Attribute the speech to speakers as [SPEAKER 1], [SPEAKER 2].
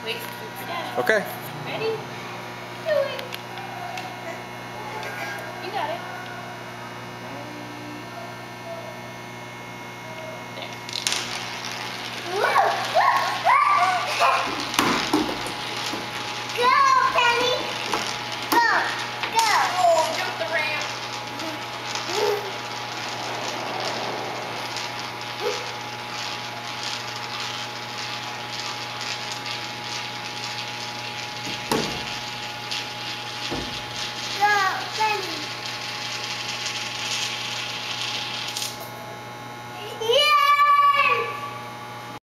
[SPEAKER 1] Wait for Daddy.
[SPEAKER 2] Okay.
[SPEAKER 1] Ready? Do it. You got it.